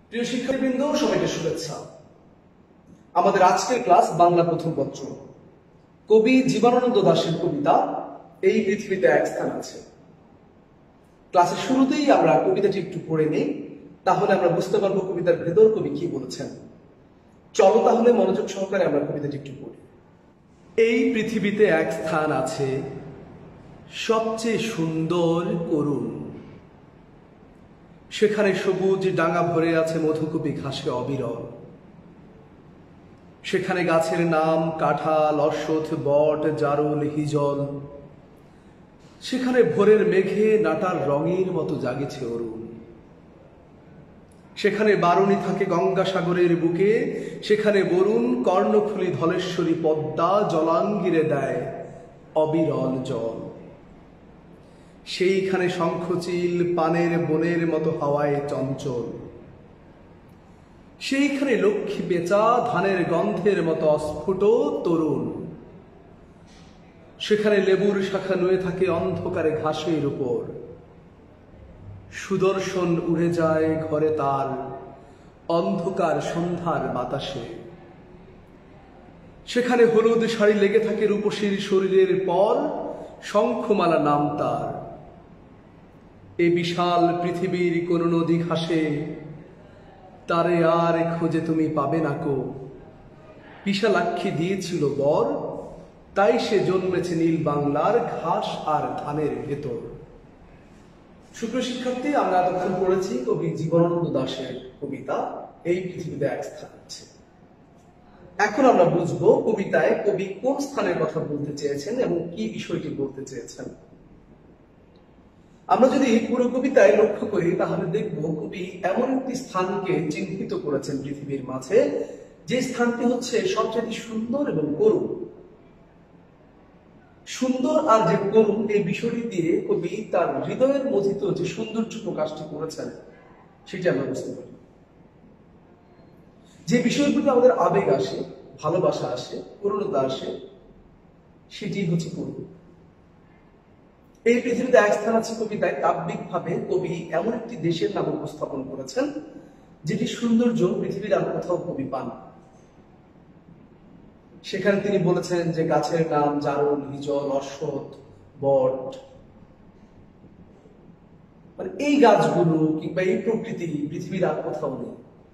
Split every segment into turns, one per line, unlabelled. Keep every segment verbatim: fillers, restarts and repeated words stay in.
প্রিয় শিক্ষার্থীবৃন্দ, সবাইকে শুভেচ্ছা। আমাদের আজকের ক্লাস বাংলা প্রথম পত্র। কবি জীবনানন্দ দাশের কবিতা এই পৃথিবীতে এক স্থান আছে। ক্লাসের শুরুতেই আমরা কবিতাটি একটু পড়ে নিই, তাহলে আমরা বুঝতে পারবো কবিতার ভেতর কবি কি বলেছেন। চলো তাহলে মনোযোগ সহকারে আমরা কবিতাটি একটু পড়ি। এই পৃথিবীতে এক স্থান আছে, সবচেয়ে সুন্দর করুণ। সেখানে সবুজ ডাঙা ভরে আছে মধুকুপি ঘাসে অবিরল। সেখানে গাছের নাম কাঁঠাল, অশ্বত্থ, বট, জারুল, হিজল। সেখানে ভোরের মেঘে নাটার রঙের মতো জাগেছে অরুণ। সেখানে বারুণী থাকে গঙ্গাসাগরের বুকে। সেখানে বরুণ কর্ণফুলী ধলেশ্বরী পদ্মা জলাঙ্গিরে দেয় অবিরল জল। সেইখানে শঙ্খচিল পানের বনের মতো হাওয়ায় চঞ্চল। সেইখানে লক্ষ্মী পেঁচা ধানের গন্ধের মতো অস্ফুট তরুণ। সেখানে লেবুর শাখা নুয়ে থাকে অন্ধকারে ঘাসের উপর। সুদর্শন উড়ে যায় ঘরে তার অন্ধকার সন্ধ্যার বাতাসে। সেখানে হলুদ শাড়ি লেগে থাকে রূপসীর শরীরের পর, শঙ্খমালা নাম তার। এ বিশাল পৃথিবীর কোন নদী ঘাসে তারে আর খোঁজে তুমি পাবে না কো। বিশালাক্ষী দিয়েছিল বর, তাই সে জন্মেছে নীল বাংলার ঘাস আর ধানের ভেতর। সুপ্রিয় শিক্ষার্থী, আমরা এতক্ষণ পড়েছি কবি জীবনানন্দ দাশের কবিতা এই পৃথিবীতে এক স্থান আছে। এখন আমরা বুঝবো কবিতায় কবি কোন স্থানের কথা বলতে চেয়েছেন এবং কি বিষয়টি বলতে চেয়েছেন। আমরা যদি পুরো কবিতায় লক্ষ্য করি তাহলে দেখব কবি এমন একটি স্থানকে চিহ্নিত করেছেন পৃথিবীর মাঝে, যে স্থানটি হচ্ছে সবচেয়ে সুন্দর এবং করুণ। সুন্দর আর যে করুণ, এই বিষয়টি দিয়ে কবি তার হৃদয়ের মথিত যে সৌন্দর্য প্রকাশটি করেছেন সেটি আমরা বুঝতে পারি। যে বিষয়গুলো আমাদের আবেগ আসে, ভালোবাসা আসে, করুণতা আসে, সেটি হচ্ছে করুণ। এই পৃথিবীতে এক স্থান আছে কবিতায় কাব্যিক ভাবে কবি এমন একটি দেশের নাম উপস্থাপন করেছেন যেটি সৌন্দর্য পৃথিবীর আর কোথাও কবি পান। সেখানে তিনি বলেছেন যে গাছের নাম জারুল, হিজল, অশ্বত্থ, বট। মানে এই গাছগুলো কিংবা এই প্রকৃতি পৃথিবীর আর কোথাও নেই।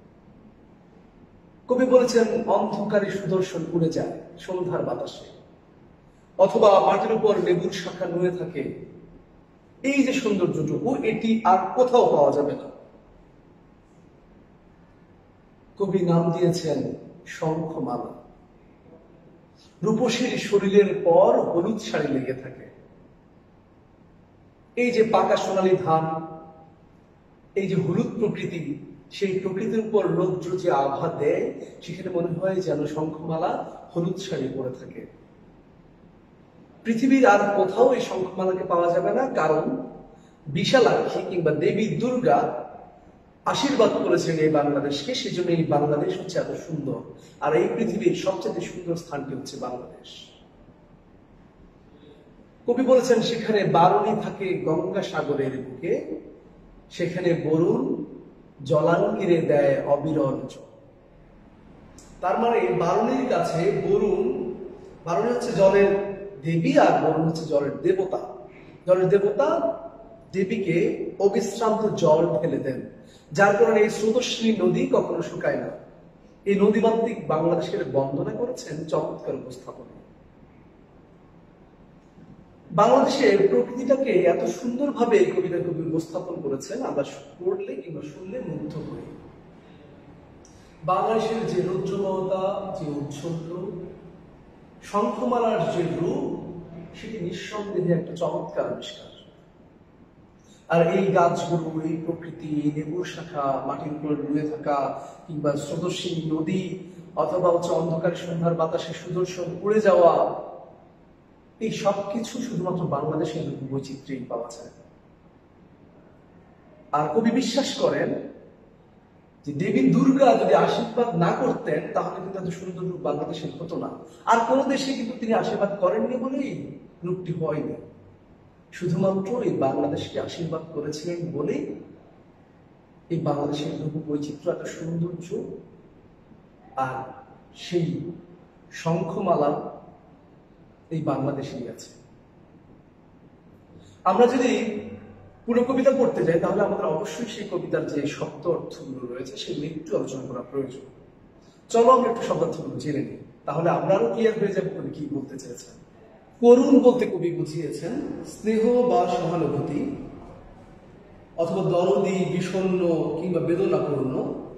কবি বলেছেন অন্ধকারে সুদর্শন উড়ে যায় সন্ধ্যার বাতাসে, অথবা মাটির উপর লেবুর শাখা নুয়ে থাকে। এই যে সৌন্দর্যটুকু, এটি আর কোথাও পাওয়া যাবে না। কবি নাম দিয়েছেন শঙ্খমালা। রূপসীর শরীরের পর হলুদ শাড়ি লেগে থাকে। এই যে পাকা সোনালী ধান, এই যে হলুদ প্রকৃতি, সেই প্রকৃতির উপর রৌদ্র যে আভা দেয়, সেখানে মনে হয় যেন শঙ্খমালা হলুদ শাড়ি পরে থাকে। পৃথিবীর আর কোথাও এই শঙ্খমালাকে পাওয়া যাবে না, কারণ বিশালাক্ষী কিংবা দেবী দুর্গা আশীর্বাদ করেছেন এই বাংলাদেশকে। সেজন্য এই বাংলাদেশ হচ্ছে এত সুন্দর, আর এই পৃথিবীর সবচেয়ে সুন্দর স্থানটি হচ্ছে বাংলাদেশ। কবি বলেছেন সেখানে বারুণী থাকে গঙ্গাসাগরের বুকে। সেখানে বরুণ জলাঙ্গিরে দেয় অবিরল জল। তার মানে বারুণীর কাছে বরুণ, বারুণী হচ্ছে জলের দেবী আর বরুণ হচ্ছে জলের দেবতা। জলের দেবতা দেবীকে অবিশ্রান্ত জল ঢেলে দেন, যার কারণে এই স্রোতস্বিনী নদী কখনো শুকায় না। এই নদীমাতৃক বাংলাদেশের বন্দনা করেছেন চমৎকার উপস্থাপনা। বাংলাদেশের প্রকৃতিটাকে এত সুন্দরভাবে এই কবিতা কবি উপস্থাপন করেছেন, আমরা পড়লে কিংবা শুনলে মুগ্ধ হই। বাংলাদেশের যে রৌদ্রময়তা, যে উচ্ছ্বল, শঙ্খমালার যে রূপ, সেটি নিঃসন্দেহে একটা চমৎকার আবিষ্কার। আর এই গাছগুলো, এই প্রকৃতি, লেবুর শাখা, মাটির উপর নুয়ে থাকা, কিংবা স্রোতস্বিনী নদী, অথবা হচ্ছে অন্ধকার সন্ধ্যার বাতাসে সুদর্শন উড়ে যাওয়া, এই সবকিছু শুধুমাত্র বাংলাদেশের বৈচিত্র্যেই পাওয়া যায়। আর কবি বিশ্বাস করেন যে দেবী দুর্গা যদি আশীর্বাদ না করতেন তাহলে কিন্তু এত সুন্দর রূপ বাংলাদেশের হতো না। আর কোন দেশে কিন্তু তিনি আশীর্বাদ করেননি বলেই রূপটি হয়নি। শুধুমাত্র এই বাংলাদেশকে আশীর্বাদ করেছিলেন বলেই এই বাংলাদেশের রূপ বৈচিত্র্য এত সৌন্দর্য, আর সেই শঙ্খমালা এই বাংলাদেশেই আছে। আমরা যদি পুরো কবিতা পড়তে যাই তাহলে আমাদের অবশ্যই সেই কবিতার যে শব্দ অর্থগুলো রয়েছে সেগুলো একটু আলোচনা করা প্রয়োজন। চলো আমরা একটু শব্দার্থগুলো জেনে নিই, তাহলে আমরা আরো ক্লিয়ার হয়ে যাবো কবি কি বলতে চেয়েছেন। করুণ বলতে কবি বুঝিয়েছেন স্নেহ বা সহানুভূতি অথবা দরদি, বিষণ্ণ কিংবা বেদনাপূর্ণ।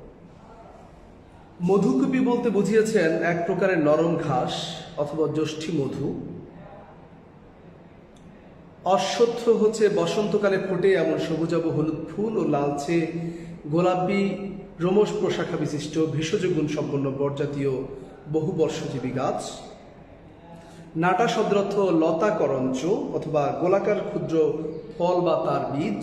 মধুকবি বলতে বুঝিয়েছেন এক প্রকারের নরম ঘাস অথবা যষ্ঠী মধু। অশ্বত্থ হচ্ছে বসন্তকালে ফোটে এমন সবুজাভ হলুদ ফুল ও লালচে গোলাপি রোমশ প্রশাখা বিশিষ্ট ভেষজ গুণ সম্পন্ন বরজাতীয় বহুবর্ষজীবী গাছ। নাটা শব্দের অর্থ লতা করঞ্চ অথবা গোলাকার ক্ষুদ্র ফল বা তার বীজ।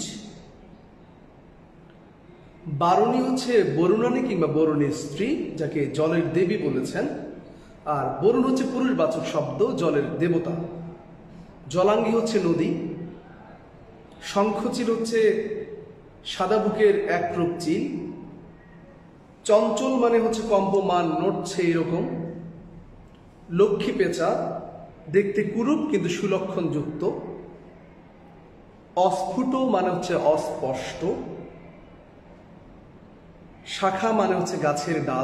বারুণী হচ্ছে বরুণানী কিংবা বরুণীর স্ত্রী, যাকে জলের দেবী বলেছেন। আর বরুণ হচ্ছে পুরুষবাচক শব্দ, জলের দেবতা। জলাঙ্গী হচ্ছে নদী। শঙ্খচিল হচ্ছে সাদা বুকের এক রূপ চিল। চঞ্চল মানে হচ্ছে কম্পমান, নড়ছে এরকম। লক্ষ্মী পেঁচা দেখতে কুরূপ কিন্তু সুলক্ষণ যুক্ত। অস্ফুট মানে হচ্ছে অস্পষ্ট। শাখা মানে হচ্ছে গাছের ডাল।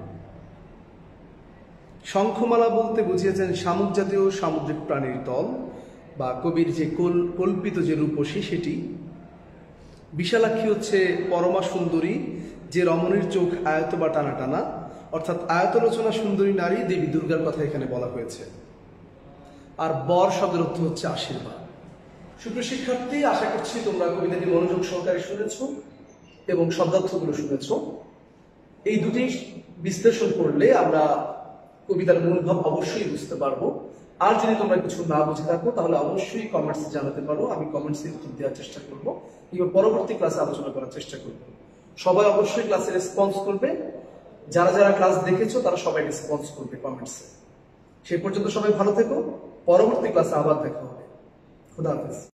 শঙ্খমালা বলতে বুঝিয়েছেন শামুক জাতীয় সামুদ্রিক প্রাণীর দল বা কবির যে কল্পিত যে রূপসী সেটি। বিশালাক্ষী হচ্ছে পরমা সুন্দরী, যে রমণীর চোখ আয়ত বা টানা টানা, অর্থাৎ আয়তলোচনা সুন্দরী নারী দেবী দুর্গার কথা এখানে বলা হয়েছে। আর বর শব্দের অর্থ হচ্ছে আশীর্বাদ। সুপ্রিয় শিক্ষার্থী, আশা করছি তোমরা কবিতাটি মনোযোগ সহকারে শুনেছ এবং শব্দার্থগুলো শুনেছ। এই দুটি বিশ্লেষণ করলে আমরা কবিতার মূলভাব অবশ্যই বুঝতে পারবো। আর যদি তোমরা কিছু না বুঝে থাকো তাহলে অবশ্যই কমেন্টসে জানাতে পারো, আমি কমেন্টসে উত্তর দেওয়ার চেষ্টা করবো কিংবা পরবর্তী ক্লাসে আলোচনা করার চেষ্টা করবো। সবাই অবশ্যই ক্লাসে রেসপন্স করবে, যারা যারা ক্লাস দেখেছো তারা সবাই রেসপন্স করবে কমেন্টসে। সেই পর্যন্ত সবাই ভালো থেকো, পরবর্তী ক্লাসে আবার দেখা হবে। খুদা হাফেজ।